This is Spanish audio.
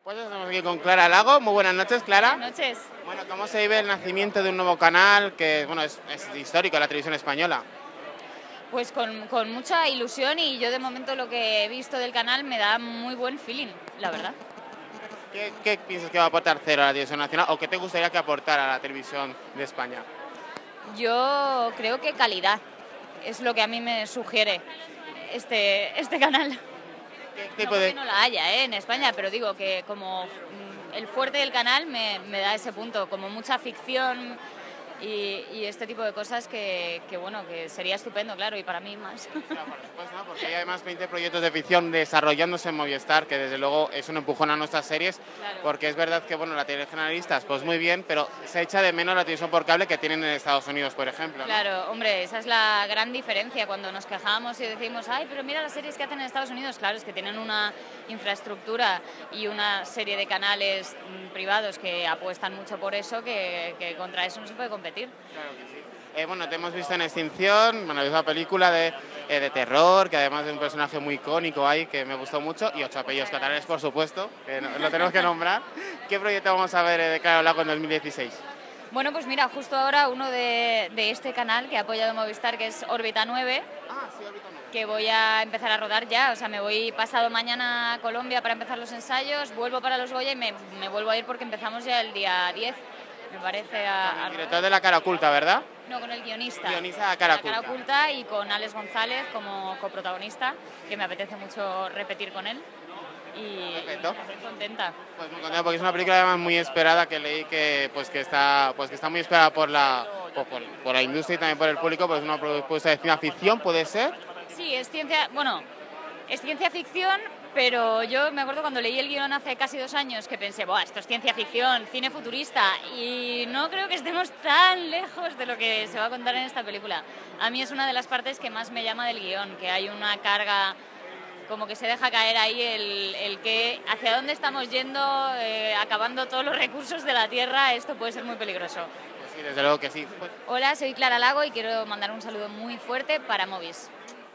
Pues estamos aquí con Clara Lago. Muy buenas noches, Clara. Buenas noches. Bueno, ¿cómo se vive el nacimiento de un nuevo canal que, bueno, es histórico, la televisión española? Pues con mucha ilusión y yo de momento lo que he visto del canal me da muy buen feeling, la verdad. ¿Qué piensas que va a aportar Cero a la televisión nacional o qué te gustaría que aportara a la televisión de España? Yo creo que calidad es lo que a mí me sugiere este canal. ¿Qué No tipo porque de, no la haya, en España, pero digo que como el fuerte del canal me da ese punto, como mucha ficción y este tipo de cosas bueno, que sería estupendo, claro, y para mí más. Claro, por supuesto, ¿no? Porque hay además 20 proyectos de ficción desarrollándose en Movistar, que desde luego es un empujón a nuestras series, Claro. porque es verdad que bueno, la televisión generalistas, pues muy bien, pero se echa de menos la televisión por cable que tienen en Estados Unidos, por ejemplo, ¿no? Claro, hombre, esa es la gran diferencia cuando nos quejamos y decimos, ay, pero mira las series que hacen en Estados Unidos. Claro, es que tienen una infraestructura y una serie de canales privados que apuestan mucho por eso, que contra eso no se puede competir. Claro que sí. Bueno, te hemos visto en Extinción, bueno, es una película de terror, que además de un personaje muy icónico ahí, que me gustó mucho, y Ocho apellidos catalanes, por supuesto, que lo tenemos que nombrar. ¿Qué proyecto vamos a ver de Clara Lago en 2016? Bueno, pues mira, justo ahora uno de este canal que ha apoyado Movistar, que es Órbita 9, Ah, sí, ahorita no. que voy a empezar a rodar ya. O sea, me voy pasado mañana a Colombia para empezar los ensayos, vuelvo para los Goya y me vuelvo a ir porque empezamos ya el día 10, me parece, Con el director de La cara oculta, ¿verdad? No, con el guionista. Guionista de La cara La cara oculta. oculta y con Alex González como coprotagonista, que me apetece mucho repetir con él. Y Perfecto. estoy contenta. Pues muy contento porque es una película además muy esperada, que leí que está muy esperada por por la industria y también por el público, pues es una propuesta de ciencia ficción, ¿puede ser? Sí, es ciencia ficción, pero yo me acuerdo cuando leí el guión hace casi 2 años que pensé, Buah, esto es ciencia ficción, cine futurista, y no creo que estemos tan lejos de lo que se va a contar en esta película. A mí es una de las partes que más me llama del guión, que hay una carga, como que se deja caer ahí el que hacia dónde estamos yendo, acabando todos los recursos de la Tierra, esto puede ser muy peligroso. Pues sí, desde luego que sí. Hola, soy Clara Lago y quiero mandar un saludo muy fuerte para Movis.